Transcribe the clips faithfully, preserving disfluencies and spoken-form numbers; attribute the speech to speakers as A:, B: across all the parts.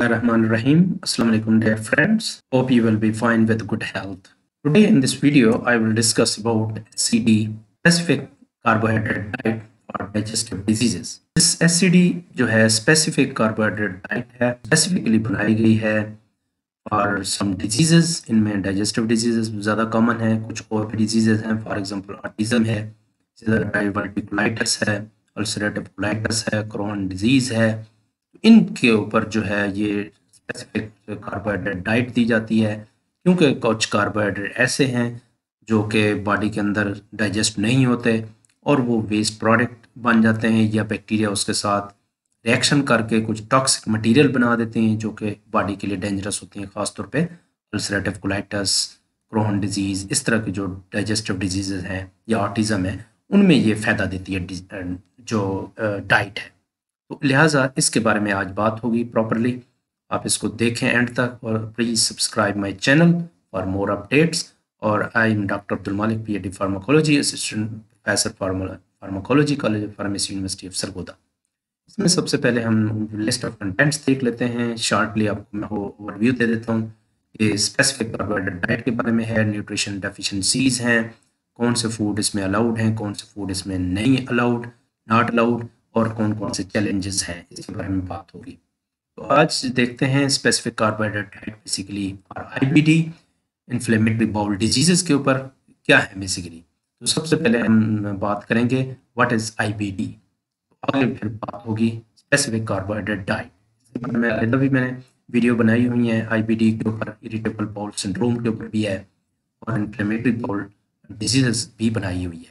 A: Bismillahirrahmanirrahim. Assalamu alaikum dear friends. Hope you will be fine with good health. Today in this video I will discuss about S C D, specific carbohydrate diet for digestive diseases. इस S C D जो है specific carbohydrate diet है, specifically बनाई गई है for some diseases. इनमें digestive diseases ज़्यादा common है, कुछ और भी diseases हैं, for example autism है, diverticulitis है, ulcerative colitis है, Crohn disease है. इनके ऊपर जो है ये स्पेसिफिक कार्बोहाइड्रेट डाइट दी जाती है, क्योंकि कुछ कार्बोहाइड्रेट ऐसे हैं जो कि बॉडी के अंदर डाइजेस्ट नहीं होते और वो वेस्ट प्रोडक्ट बन जाते हैं या बैक्टीरिया उसके साथ रिएक्शन करके कुछ टॉक्सिक मटेरियल बना देते हैं जो कि बॉडी के लिए डेंजरस होती हैं, ख़ासतौर पे अल्सरेटिव कोलाइटिस, क्रोहन डिजीज़, इस तरह की जो डाइजेस्टिव डिजीज़ हैं या ऑटिज़म है, उनमें ये फ़ायदा देती है जो डाइट है. तो लिहाजा इसके बारे में आज बात होगी प्रॉपरली. आप इसको देखें एंड तक और please subscribe my channel for more updates. और I am doctor Abdul Malik, PhD pharmacology, assistant professor pharmacology, college of pharmacy, university of Sargodha. इसमें सबसे पहले हम लिस्ट ऑफ कंटेंट्स देख लेते हैं. शॉर्टली आपको मैं ओवरव्यू दे देता हूँ. ये स्पेसिफिक कार्बोहाइड्रेट डाइट के बारे में है, न्यूट्रिशन डेफिशिएंसीज हैं, कौन से फूड इसमें अलाउड हैं, कौन से फूड इसमें नहीं अलाउड, नॉट अलाउड, और कौन कौन से चैलेंजेस हैं, इसके बारे में बात होगी. तो आज देखते हैं स्पेसिफिक कार्बोहाइड्रेट डाइट बेसिकली और आईबीडी, इन्फ्लेमेटरी बाउल डिजीजेस के ऊपर क्या है बेसिकली. तो सबसे पहले हम बात करेंगे व्हाट इज़ आईबीडी. आगे फिर बात होगी स्पेसिफिक कार्बोहाइड्रेट डाइट. मैं अलग भी मैंने वीडियो बनाई हुई है आईबीडी के ऊपर, इरिटेबल बाउल सिंड्रोम के ऊपर भी है और इन्फ्लेमेटरी बाउल डिजीजेस भी बनाई हुई है.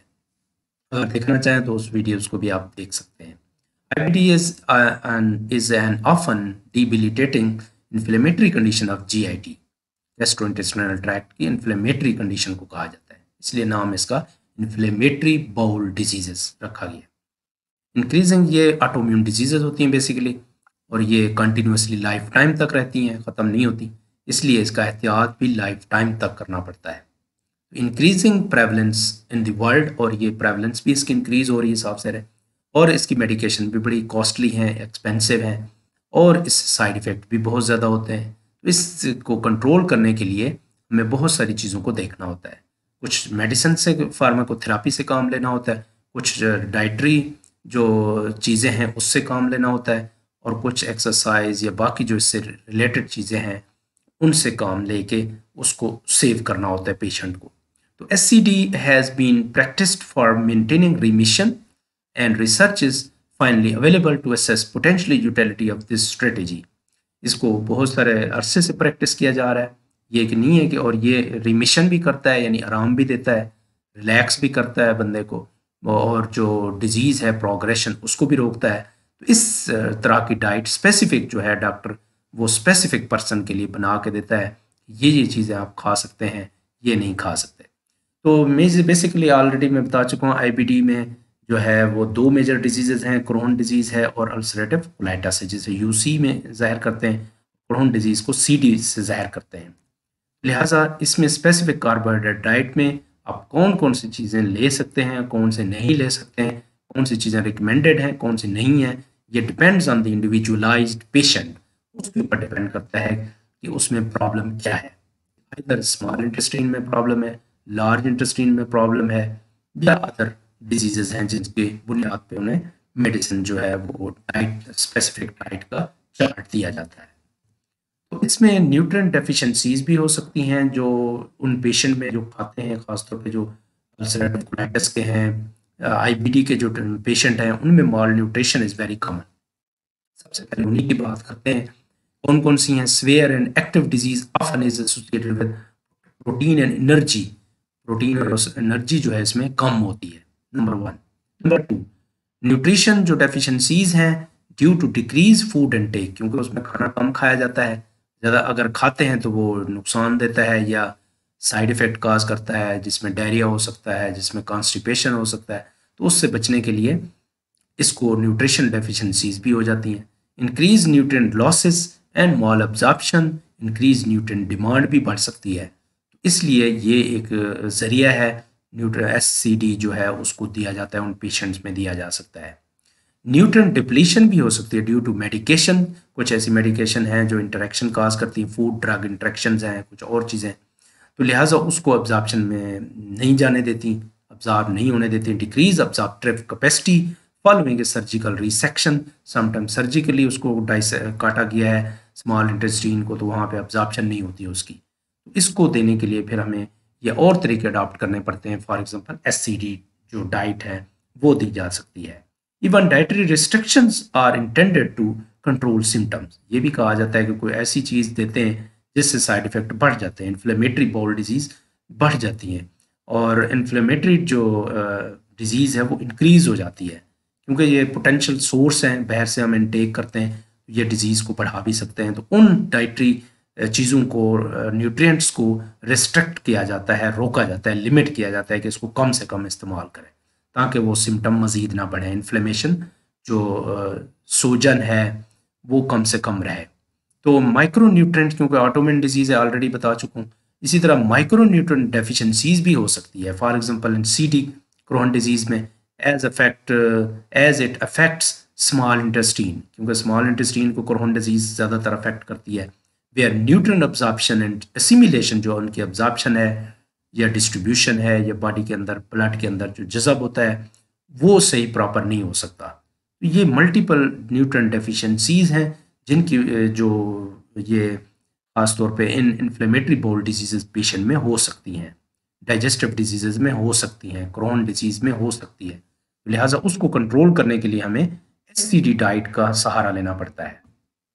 A: अगर देखना चाहें तो उस वीडियोस को भी आप देख सकते हैं. I B D is uh, an is an often debilitating inflammatory condition of G I T, gastrointestinal tract की inflammatory condition को कहा जाता है, इसलिए नाम इसका inflammatory bowel diseases रखा गया. Increasing ये autoimmune diseases होती हैं बेसिकली और ये continuously लाइफ टाइम तक रहती हैं, ख़त्म नहीं होती, इसलिए इसका एहतियात भी लाइफ टाइम तक करना पड़ता है. Increasing prevalence in the world, और ये प्रेवलेंस भी इसकी इंक्रीज हो रही है साफ से, और इसकी मेडिकेशन भी बड़ी कॉस्टली हैं, एक्सपेंसिव हैं और इस साइड इफ़ेक्ट भी बहुत ज़्यादा होते हैं. तो इसको कंट्रोल करने के लिए हमें बहुत सारी चीज़ों को देखना होता है. कुछ मेडिसिन से, फार्माकोथेरापी से काम लेना होता है, कुछ डाइटरी जो चीज़ें हैं उससे काम लेना होता है, और कुछ एक्सरसाइज या बाकी जो इससे रिलेटेड चीज़ें हैं उनसे काम लेके उसको सेव करना होता है पेशेंट को. तो S C D has been practised for maintaining remission and research is finally available to assess potentially utility of this strategy. इसको बहुत सारे अरसे से प्रैक्टिस किया जा रहा है. ये कि नहीं है कि, और ये रिमिशन भी करता है यानी आराम भी देता है, रिलैक्स भी करता है बंदे को, और जो डिजीज़ है प्रोग्रेशन उसको भी रोकता है. तो इस तरह की डाइट स्पेसिफिक जो है डॉक्टर वो स्पेसिफिक पर्सन के लिए बना के देता है, ये ये चीज़ें आप खा सकते हैं, ये नहीं खा सकते. तो मैं बेसिकली ऑलरेडी मैं बता चुका हूँ आईबीडी में जो है वो दो मेजर डिजीज़ हैं, क्रोहन डिजीज़ है और अल्सरेटिव कोलाइटिस है, जिसे यूसी में ज़ाहिर करते हैं, क्रोहन डिजीज़ को सीडी से ज़ाहिर करते हैं. लिहाजा इसमें स्पेसिफिक कार्बोहाइड्रेट डाइट में आप कौन कौन सी चीज़ें ले सकते हैं, कौन से नहीं ले सकते हैं, कौन सी चीज़ें रिकमेंडेड हैं, कौन सी नहीं हैं, ये depends on the individualised patient. उसके ऊपर डिपेंड करता है कि उसमें प्रॉब्लम क्या है. इधर स्मॉल इंटेस्टाइन में प्रॉब्लम है, लार्ज इंटेस्टाइन में प्रॉब्लम है, या अदर डिजीजेस हैं जिनके बुनियाद पे उन्हें मेडिसिन जो है वो डाइट, स्पेसिफिक डाइट का चार्ट दिया जाता है. तो इसमें न्यूट्रिएंट डेफिशिएंसीज भी हो सकती हैं जो उन पेशेंट में जो खाते हैं, खासतौर पे जो अल्सरेटिव कोलाइटिस के हैं, आईबीडी के जो पेशेंट हैं, उनमें malnutrition is very common. सबसे पहले उन्हीं की बात करते हैं. कौन कौन सी हैं. Severe and active disease often is associated with protein and energy. Protein और एनर्जी जो है इसमें कम होती है, number one. Number two, nutrition जो डेफिशिएंसीज हैं due to decrease food intake, क्योंकि उसमें खाना कम खाया जाता है, ज़्यादा अगर खाते हैं तो वो नुकसान देता है या साइड इफ़ेक्ट काज करता है, जिसमें डायरिया हो सकता है, जिसमें कॉन्स्टिपेशन हो सकता है. तो उससे बचने के लिए इसको न्यूट्रिशन डेफिशिएंसीज भी हो जाती हैं. Increase nutrient losses and malabsorption, increase nutrient demand भी बढ़ सकती है. इसलिए ये एक ज़रिया है, न्यूट्र एस सी डी जो है उसको दिया जाता है, उन पेशेंट्स में दिया जा सकता है. न्यूट्रिएंट डिप्लीशन भी हो सकती है ड्यू टू मेडिकेशन, कुछ ऐसी मेडिकेशन हैं जो इंटरेक्शन काज करती हैं, फूड ड्रग इंटरेक्शंस हैं, कुछ और चीज़ें, तो लिहाजा उसको अब्जॉर्प्शन में नहीं जाने देती, अब्जॉर्ब नहीं होने देती, decrease absorptive capacity following a surgical resection, sometime surgically उसको डाइस काटा गया है स्मॉल इंटेस्टीन को, तो वहाँ पे अब्जॉर्प्शन नहीं होती है उसकी, तो इसको देने के लिए फिर हमें ये और तरीके अडॉप्ट करने पड़ते हैं। फॉर एग्जांपल एससीडी जो डाइट है वो दी जा सकती है। Even dietary restrictions are intended to control symptoms, ये भी कहा जाता है कि कोई ऐसी चीज़ देते हैं जिससे साइड इफ़ेक्ट बढ़ जाते हैं, इन्फ्लेमेटरी बाउल डिजीज़ बढ़ जाती हैं, और इन्फ्लेमेटरी जो डिजीज़ है वो इंक्रीज़ हो जाती है, क्योंकि ये पोटेंशियल सोर्स हैं, बाहर से हम इनटेक करते हैं, ये डिजीज़ को बढ़ा भी सकते हैं। तो उन डाइटरी चीज़ों को, न्यूट्रिएंट्स को रिस्ट्रिक्ट किया जाता है, रोका जाता है, लिमिट किया जाता है कि इसको कम से कम इस्तेमाल करें, ताकि वो सिम्टम मज़ीद ना बढ़े, इन्फ्लेमेशन जो सूजन है वो कम से कम रहे। तो माइक्रो न्यूट्रिएंट, क्योंकि ऑटोइम्यून डिजीज़ है ऑलरेडी बता चुका हूँ, इसी तरह माइक्रो न्यूट्रिएंट डेफिशिएंसीज भी हो सकती है। For example in C D Crohn disease में as affect as it affects small intestine, क्योंकि स्मॉल इंटेस्टीन को क्रोहन डिजीज़ ज़्यादातर अफेक्ट करती है, where nutrient absorption and assimilation, जो उनकी अब्जॉर्प्शन है या डिस्ट्रीब्यूशन है या बॉडी के अंदर ब्लड के अंदर जो जज़ब होता है वो सही प्रॉपर नहीं हो सकता। तो ये मल्टीपल न्यूट्रिएंट डेफिशिएंसीज हैं जिनकी जो ये खास तौर पे इन इन्फ्लेमेटरी बाउल डिजीज़ पेशेंट में हो सकती हैं, डाइजेस्टिव डिजीज़ में हो सकती हैं, क्रोहन डिजीज़ में हो सकती है, लिहाजा उसको कंट्रोल करने के लिए हमें एससीडी डाइट का सहारा लेना पड़ता है।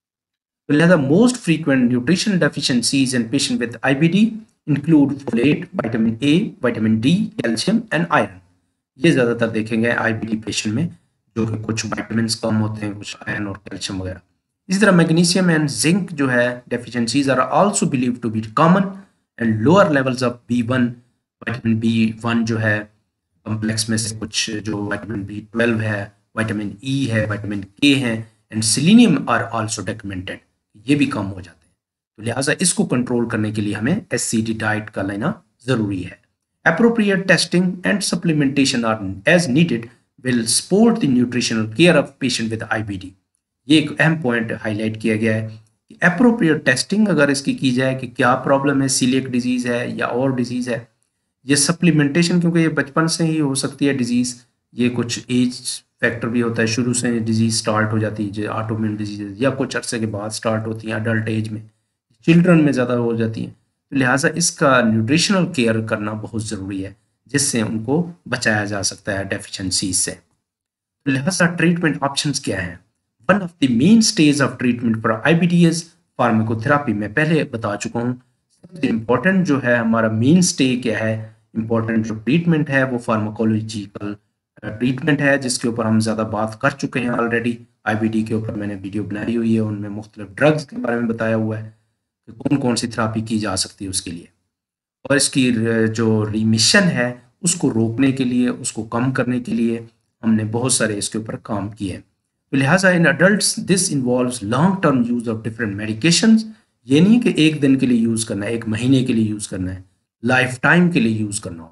A: तो लिहाजा most frequent nutritional deficiencies in patient with IBD include folate, vitamin A, vitamin D, calcium and iron. ये ज़्यादातर देखेंगे आईबीडी पेशेंट में, जो कि कुछ विटामिन कम होते हैं, कुछ आयरन और कैल्शियम वगैरह। इसी तरह मैग्नीशियम एंड जिंक जो है deficiencies are also believed to be common, and lower levels of B one, vitamin B one जो है कॉम्प्लेक्स में से कुछ, जो विटामिन बी ट्वेल्व है, विटामिन ई है, विटामिन के है, and selenium are also documented, ये भी कम हो जाते हैं। तो लिहाजा इसको कंट्रोल करने के लिए हमें एससीडी डाइट का लेना ज़रूरी है। Appropriate testing and supplementation are as needed will support the nutritional care of patient with I B D। ये एक अहम पॉइंट हाईलाइट किया गया है कि appropriate testing अगर इसकी की जाए कि क्या प्रॉब्लम है, सीलिएक डिजीज़ है या और डिजीज़ है, ये सप्लीमेंटेशन, क्योंकि ये बचपन से ही हो सकती है डिजीज़, ये कुछ एज फैक्टर भी होता है, शुरू से डिजीज़ स्टार्ट हो जाती है जो ऑटोइम्यून डिजीज़, या कुछ अरसे के बाद स्टार्ट होती हैं अडल्ट एज में, चिल्ड्रन में ज़्यादा हो जाती हैं, तो लिहाजा इसका न्यूट्रिशनल केयर करना बहुत ज़रूरी है, जिससे उनको बचाया जा सकता है डेफिशिएंसीज से। तो लिहाजा ट्रीटमेंट ऑप्शंस क्या हैं? One of the main stage of treatment for IBD is pharmacotherapy. मैं पहले बता चुका हूँ, सबसे इम्पोर्टेंट जो है हमारा मेन स्टे क्या है, इम्पोर्टेंट जो ट्रीटमेंट है वो फार्माकोलॉजिकल ट्रीटमेंट है, जिसके ऊपर हम ज़्यादा बात कर चुके हैं ऑलरेडी। आईबीडी के ऊपर मैंने वीडियो बनाई हुई है, उनमें मुख्तलिफ ड्रग्स के बारे में बताया हुआ है कि कौन कौन सी थेरेपी की जा सकती है उसके लिए, और इसकी जो रिमिशन है उसको रोकने के लिए, उसको कम करने के लिए हमने बहुत सारे इसके ऊपर काम किए हैं। तो लिहाजा in adults this involves long term use of different medications. ये नहीं कि एक दिन के लिए यूज़ करना है, एक महीने के लिए यूज़ करना है, लाइफ टाइम के लिए यूज़ करना होता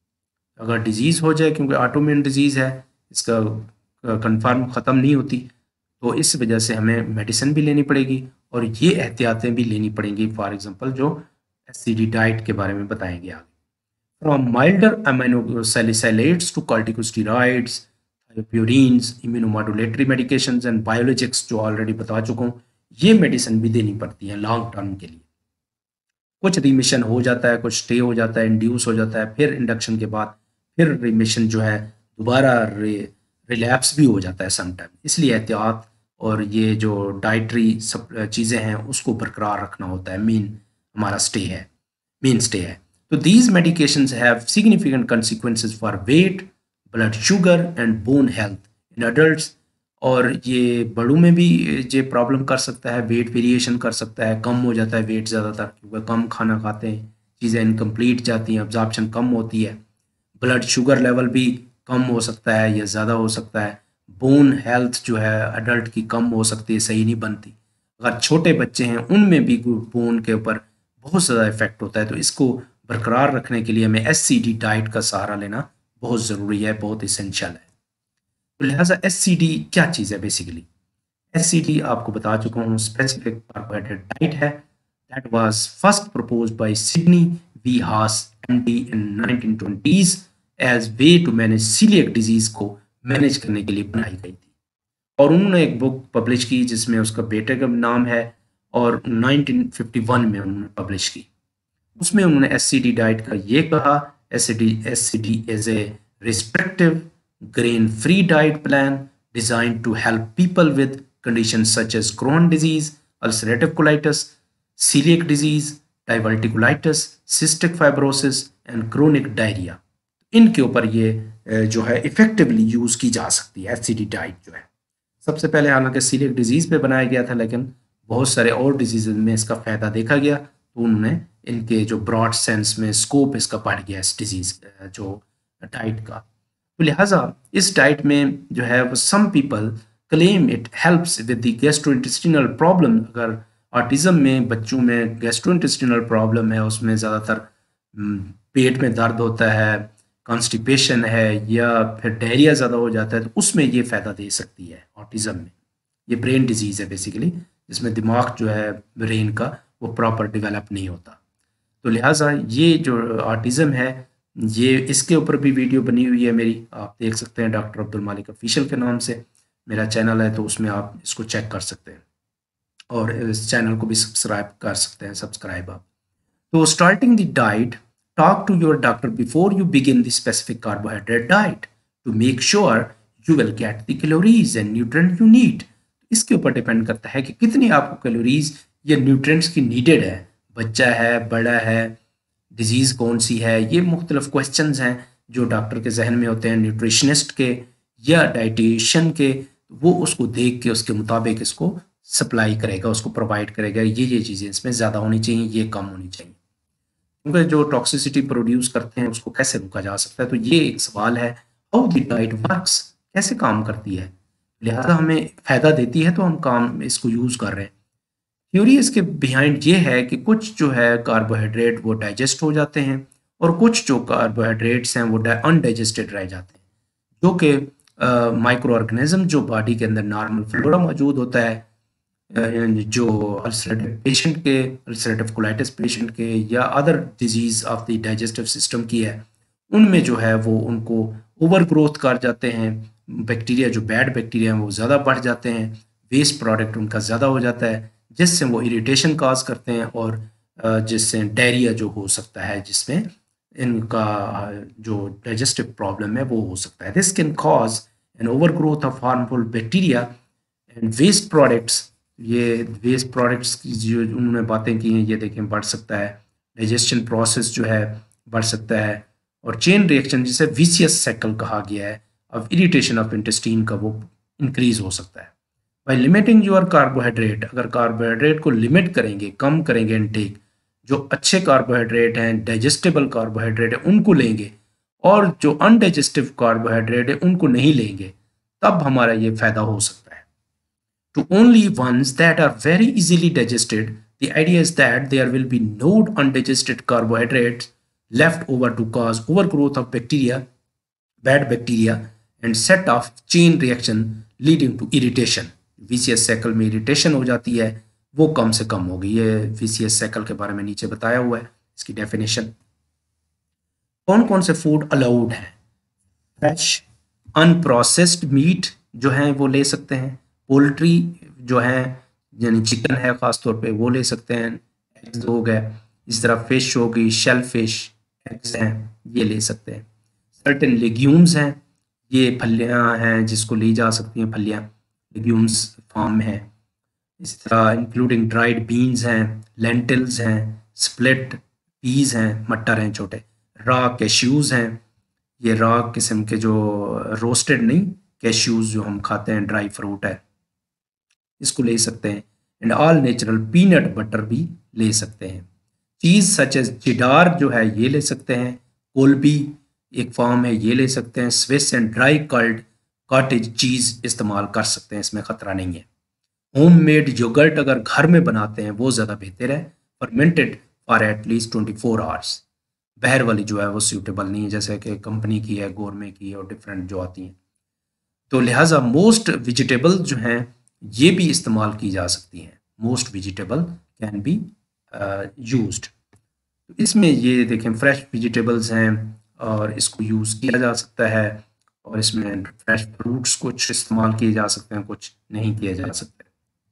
A: है। अगर डिजीज़ हो जाए, क्योंकि ऑटोइम्यून डिजीज़ है, इसका कन्फर्म ख़त्म नहीं होती, तो इस वजह से हमें मेडिसिन भी लेनी पड़ेगी और ये एहतियातें भी लेनी पड़ेंगी। फॉर एग्जांपल जो एससीडी डाइट के बारे में बताएंगे आगे, from milder aminosalicylates to corticosteroids, thiopurines, immunomodulatory medications and biologics जो ऑलरेडी बता चुका हूँ, ये मेडिसिन भी देनी पड़ती है लॉन्ग टर्म के लिए। कुछ रिमिशन हो जाता है, कुछ स्टे हो जाता है, इंड्यूस हो जाता है, फिर इंडक्शन के बाद फिर रिमिशन जो है दोबारा रिलैप्स भी हो जाता है समटाइम। इसलिए एहतियात और ये जो डाइटरी सब चीज़ें हैं उसको बरकरार रखना होता है, मेन हमारा स्टे है, मेन स्टे है। तो these medications have significant consequences for weight, blood sugar and bone health in adults, और ये बड़ों में भी ये प्रॉब्लम कर सकता है, वेट वेरिएशन कर सकता है, कम हो जाता है वेट ज़्यादातर क्योंकि कम खाना खाते हैं, चीज़ें इनकम्प्लीट जाती हैं, अब्जॉर्प्शन कम होती है, ब्लड शुगर लेवल भी कम हो सकता है या ज़्यादा हो सकता है, बोन हेल्थ जो है अडल्ट की कम हो सकती है, सही नहीं बनती। अगर छोटे बच्चे हैं उनमें भी बोन के ऊपर बहुत ज़्यादा इफेक्ट होता है। तो इसको बरकरार रखने के लिए हमें एससीडी डाइट का सहारा लेना बहुत ज़रूरी है, बहुत इसेंशियल है। तो लिहाजा एस सी डी क्या चीज़ है बेसिकली? एस सी डी आपको बता चुका हूँ, स्पेसिफिक कार्बोहाइड्रेट डाइट है that was first proposed by Sidney V Haas MD in nineteen twenties as way to manage coeliac disease को मैनेज करने के लिए बनाई गई थी। और उन्होंने एक बुक पब्लिश की जिसमें उसका बेटे का नाम है और नाइनटीन फिफ्टी वन में उन्होंने पब्लिश की। उसमें उन्होंने एस सी डी डाइट का ये कहा, S C D S C D is a restrictive grain free diet plan designed to help people with conditions such as Crohn disease, ulcerative colitis, celiac disease, diverticulitis, cystic fibrosis and chronic diarrhea। इनके ऊपर ये जो है effectively use की जा सकती है S C D diet जो है। सबसे पहले हालांकि सीलियक डिजीज पे बनाया गया था, लेकिन बहुत सारे और डिजीज में इसका फायदा देखा गया, तो उन्होंने इनके जो ब्रॉड सेंस में स्कोप इसका बढ़ गया इस डिजीज जो डाइट का। तो लिहाजा इस डाइट में जो है वो some people claim it helps with the gastrointestinal problem. अगर ऑटिज्म में बच्चों में गैस्ट्रोइंटेस्टिनल प्रॉब्लम है, उसमें ज़्यादातर पेट में दर्द होता है, कॉन्स्टिपेशन है या फिर डायरिया ज़्यादा हो जाता है, तो उसमें ये फ़ायदा दे सकती है। ऑटिज्म में ये ब्रेन डिजीज़ है बेसिकली, जिसमें दिमाग जो है ब्रेन का वो प्रॉपर डेवलप नहीं होता। तो लिहाजा ये जो ऑटिज्म है, ये इसके ऊपर भी वीडियो बनी हुई है मेरी, आप देख सकते हैं, डॉक्टर अब्दुल मालिक ऑफिशियल के नाम से मेरा चैनल है, तो उसमें आप इसको चेक कर सकते हैं और इस चैनल को भी सब्सक्राइब कर सकते हैं, सब्सक्राइब आप। तो starting the diet, talk to your doctor before you begin the specific carbohydrate diet to make sure you will get the calories and nutrient you need. इसके ऊपर डिपेंड करता है कि कितनी आपको कैलोरीज या न्यूट्रिएंट्स की नीडेड है। बच्चा है, बड़ा है, डिजीज़ कौन सी है, ये मुख्तलिफ क्वेश्चंस हैं जो डॉक्टर के जहन में होते हैं, न्यूट्रिशनिस्ट के या डाइटिशियन के। वो उसको देख के उसके मुताबिक इसको सप्लाई करेगा, उसको प्रोवाइड करेगा, ये ये चीज़ें इसमें ज़्यादा होनी चाहिए, ये कम होनी चाहिए। क्योंकि जो टॉक्सिसिटी प्रोड्यूस करते हैं उसको कैसे रोका जा सकता है, तो ये एक सवाल है। हाउ द डाइट वर्क्स, कैसे काम करती है, लिहाजा हमें फ़ायदा देती है तो हम काम इसको यूज़ कर रहे हैं। थ्योरी इसके बिहाइंड ये है कि कुछ जो है कार्बोहाइड्रेट वो डाइजेस्ट हो जाते हैं और कुछ जो कार्बोहाइड्रेट्स हैं वो अनडाइजेस्टेड रह जाते हैं, जो कि माइक्रो ऑर्गेनिज्म जो बॉडी के अंदर नॉर्मल फ्लोरा मौजूद होता है, जो अल्सरेटिव पेशेंट के, अल्सरेटिव कोलाइटिस पेशेंट के या other disease of the digestive system की है, उनमें जो है वो उनको ओवर ग्रोथ कर जाते हैं। बैक्टीरिया जो बैड बैक्टीरिया हैं वो ज़्यादा बढ़ जाते हैं, वेस्ट प्रोडक्ट उनका ज़्यादा हो जाता है, जिससे वो इरिटेशन काज करते हैं और जिससे डायरिया जो हो सकता है, जिसमें इनका जो डाइजेस्टिव प्रॉब्लम है वो हो सकता है। This can cause an overgrowth of harmful bacteria and waste products. ये वेस्ट प्रोडक्ट्स की जो उन्होंने बातें की हैं, ये देखें, बढ़ सकता है, डाइजेशन प्रोसेस जो है बढ़ सकता है, और चेन रिएक्शन जिसे विशियस साइकिल कहा गया है ऑफ इरिटेशन ऑफ इंटेस्टाइन का वो इंक्रीज हो सकता है। बाई लिमिटिंग योर कार्बोहाइड्रेट, अगर कार्बोहाइड्रेट को लिमिट करेंगे, कम करेंगे इनटेक, जो अच्छे कार्बोहाइड्रेट हैं, डाइजेस्टेबल कार्बोहाइड्रेट है, उनको लेंगे, और जो अनडाइजेस्टिव कार्बोहाइड्रेट है उनको नहीं लेंगे, तब हमारा ये फायदा हो सकता है। To only ones that are very easily digested, the idea is that there will be no undigested carbohydrates left over to cause overgrowth of bacteria, bad bacteria and set off chain reaction leading to irritation। Vicious cycle में irritation हो जाती है, वो कम से कम होगी। ये vicious cycle के बारे में नीचे बताया हुआ है, इसकी डेफिनेशन। कौन कौन से फूड अलाउड हैं? फ्रेश अनप्रोसेस्ड मीट जो है वो ले सकते हैं, पोल्ट्री जो है यानी चिकन है खासतौर पे वो ले सकते हैं, एग्स हो गए, इस तरह फिश होगी, शेल फिश, एग्स हैं, ये ले सकते हैं। सर्टेन लेग्यूम्स हैं, ये फलियां हैं जिसको ली जा सकती हैं, फलियां लेग्यूम्स फार्म है। इस तरह इंक्लूडिंग ड्राइड बीन्स हैं, लेंटिल्स हैं, स्प्लिट पीज हैं, मटर हैं छोटे, रॉ कैश्यूज़ हैं, ये रॉ किस्म के जो रोस्टेड नहीं, कैश्यूज़ जो हम खाते हैं, ड्राई फ्रूट है, इसको ले सकते हैं। And all natural peanut butter भी ले सकते हैं। चीज़ सच एज चिडार जो है ये ले सकते हैं, कोलबी एक फॉर्म है ये ले सकते हैं, Swiss and dry curd cottage cheese इस्तेमाल कर सकते हैं, इसमें ख़तरा नहीं है। होम मेड योगर्ट अगर घर में बनाते हैं वो ज़्यादा बेहतर है, fermented for at least twenty four hours. बाहर वाली जो है वो सूटेबल नहीं है, जैसे कि कंपनी की है, गोरमे की है और डिफरेंट जो आती हैं। तो लिहाजा मोस्ट वेजिटेबल जो हैं ये भी इस्तेमाल की जा सकती हैं, most vegetable can be used. इसमें ये देखें फ्रेश वेजिटेबल्स हैं और इसको यूज़ किया जा सकता है, और इसमें फ्रेश फ्रूट्स कुछ इस्तेमाल किए जा सकते हैं, कुछ नहीं किए जा सकते।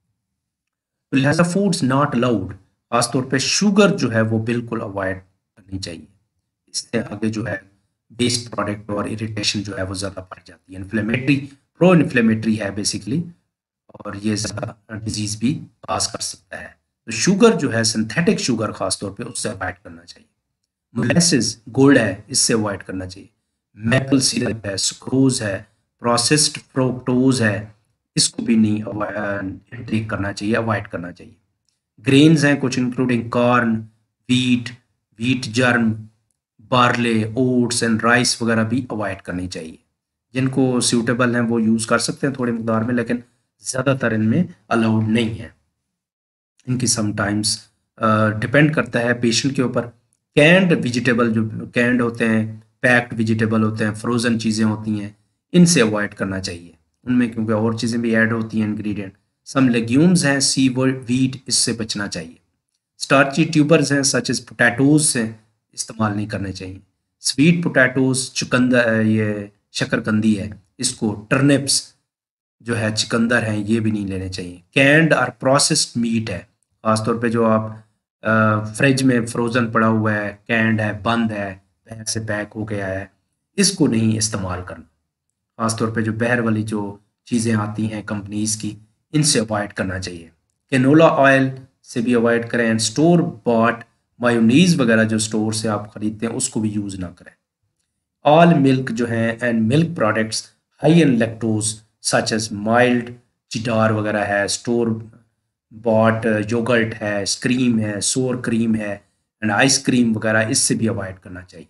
A: तो लिहाजा फूड्स नॉट अलाउड, खासतौर पे शुगर जो है वो बिल्कुल अवॉइड करनी चाहिए। इससे आगे जो है वेस्ट प्रोडक्ट और इरिटेशन जो है वो ज़्यादा बढ़ जाती है, इन्फ्लेमेटरी प्रो इन्फ्लेमेटरी है बेसिकली, और ये ज़्यादा डिजीज़ भी पास कर सकता है। तो शुगर जो है सिंथेटिक शुगर खासतौर पे उससे अवॉइड करना चाहिए। मोलेसिस गुड़ है, इससे अवॉइड करना चाहिए। मैपल सिरप है, सुक्रोज है, प्रोसेस्ड फ्रुक्टोज है, इसको भी नहीं इंटेक करना चाहिए, अवॉइड करना चाहिए। ग्रेन्स हैं कुछ including corn, wheat, wheat germ, barley, oats and rice वगैरह भी अवॉइड करनी चाहिए। जिनको सूटेबल हैं वो यूज़ कर सकते हैं थोड़ी मकदार में, लेकिन ज़्यादातर इनमें अलाउड नहीं है। इनकी समटाइम्स डिपेंड करता है पेशेंट के ऊपर। कैंड वेजिटेबल जो कैंड होते हैं, पैक्ड वेजिटेबल होते हैं, फ्रोज़न चीज़ें होती हैं, इनसे अवॉइड करना चाहिए। उनमें क्योंकि और चीज़ें भी ऐड होती हैं इंग्रेडिएंट। सम लेग्यूम्स हैं, सी व्हीट, इससे बचना चाहिए। स्टार्ची ट्यूबर्स हैं सच एज पोटैटोज से इस्तेमाल नहीं करने चाहिए। स्वीट पोटैटोज, चुकंदर, ये शकरकंदी है, इसको टर्निप्स जो है, चिकंदर हैं, ये भी नहीं लेने चाहिए। कैंड और प्रोसेस्ड मीट है, खासतौर पे जो आप फ्रिज में फ्रोज़न पड़ा हुआ है, कैंड है, बंद है, बाहर से पैक हो गया है, इसको नहीं इस्तेमाल करना। खासतौर पे जो बाहर वाली जो चीज़ें आती हैं कंपनीज़ की, इनसे अवॉइड करना चाहिए। कैनोला ऑयल से भी अवॉइड करें। एंड स्टोर बॉट मायोनीज़ वगैरह जो स्टोर से आप ख़रीदते हैं उसको भी यूज़ ना करें। ऑल मिल्क जो है and milk products high in lactose such as mild cheddar वगैरह है, स्टोर बॉट योगर्ट है, क्रीम है, सोर क्रीम है एंड आइसक्रीम वगैरह, इससे भी अवॉइड करना चाहिए।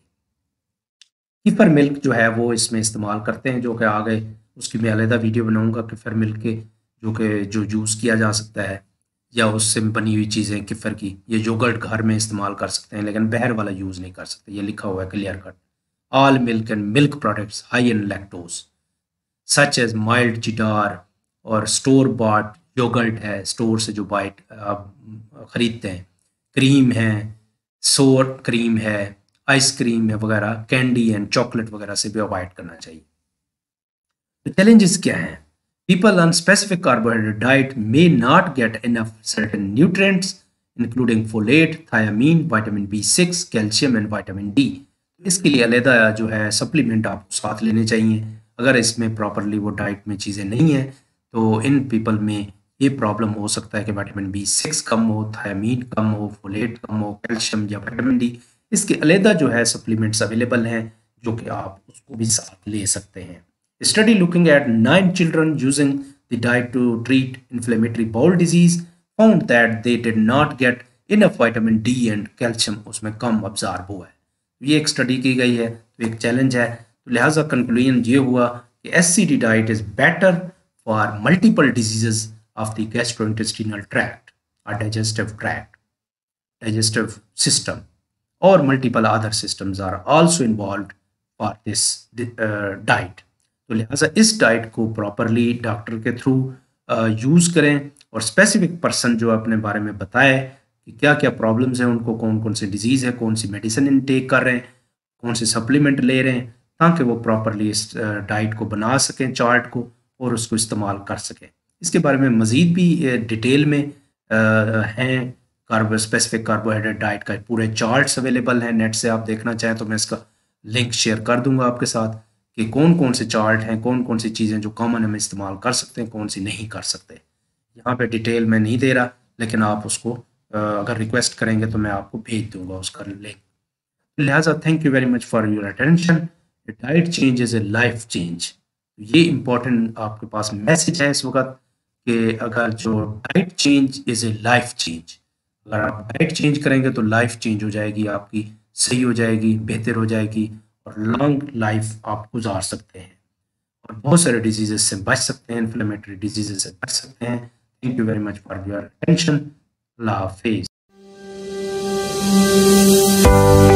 A: कीफर मिल्क जो है वो इसमें इस्तेमाल करते हैं, जो कि आगे उसकी मैं अलग वीडियो बनाऊंगा। कीफर मिल्क के जो कि जो यूज़ किया जा सकता है, या उससे बनी हुई चीज़ें कीफर की, ये योगर्ट घर में इस्तेमाल कर सकते हैं, लेकिन बाहर वाला यूज़ नहीं कर सकते, ये लिखा हुआ है clear cut. All milk and milk products high in lactose such as mild cheddar और स्टोर बॉट योगर्ट है, स्टोर से जो बाइट आप ख़रीदते हैं, क्रीम है, सोर क्रीम है, आइसक्रीम है वगैरह, कैंडी एंड चॉकलेट वगैरह से भी अवॉइड करना चाहिए। तो चैलेंजेस क्या हैं? People on specific carbohydrate diet may not get enough certain nutrients including folate, thiamine, vitamin B six, calcium and vitamin D. इसके लिए अलहदा जो है सप्लीमेंट आपको साथ लेने चाहिए। अगर इसमें प्रॉपरली वो डाइट में चीज़ें नहीं हैं तो इन पीपल में ये प्रॉब्लम हो सकता है कि विटामिन बी सिक्स कम हो, थायमीन कम हो, फोलेट कम हो, कैल्शियम या विटामिन डी। इसके अलहदा जो है सप्लीमेंट्स अवेलेबल हैं जो कि आप उसको भी साथ ले सकते हैं। Study looking at nine children using the diet to treat inflammatory bowel disease found that they did not get enough vitamin D and calcium, उसमें कम अब्जॉर्ब हुआ है। ये एक स्टडी की गई है, तो एक चैलेंज है। तो लिहाजा कंक्लूजन ये हुआ कि S C D diet is better for multiple diseases of the gastrointestinal tract और डाइजेस्टिव ट्रैक्ट, डाइजेस्टिव सिस्टम और multiple other systems are also involved for this diet. तो लिहाजा इस डाइट को प्रॉपरली डॉक्टर के थ्रू यूज़ करें, और specific person जो अपने बारे में बताए कि क्या क्या प्रॉब्लम्स हैं उनको, कौन कौन सी डिजीज़ है, कौन सी मेडिसिन इनटेक कर रहे हैं, कौन से सप्लीमेंट ले रहे हैं, ताकि वो प्रॉपरली इस डाइट को बना सकें, चार्ट को, और उसको इस्तेमाल कर सकें। इसके बारे में मज़ीद भी डिटेल में हैं, कार्बो स्पेसिफिक कार्बोहाइड्रेट डाइट का पूरे चार्ट्स अवेलेबल हैं नेट से, आप देखना चाहें तो मैं इसका लिंक शेयर कर दूंगा आपके साथ कि कौन कौन से चार्ट हैं, कौन कौन सी चीज़ें जो कॉमन हम इस्तेमाल कर सकते हैं, कौन सी नहीं कर सकते। यहाँ पे डिटेल में नहीं दे रहा, लेकिन आप उसको अगर रिक्वेस्ट करेंगे तो मैं आपको भेज दूंगा उसका लिंक। लिहाजा thank you very much for your attention. Diet change is a life change. ये इम्पोर्टेंट आपके पास मैसेज है इस वक्त कि अगर जो diet change is a life change, अगर आप डाइट चेंज करेंगे तो लाइफ चेंज हो जाएगी, आपकी सही हो जाएगी, बेहतर हो जाएगी, और लॉन्ग लाइफ आप गुजार सकते हैं और बहुत सारे डिजीजेस से बच सकते हैं, इन्फ्लेमेटरी डिजीजेस से बच सकते हैं। Thank you very much for your attention. अल्लाह हाफिज़।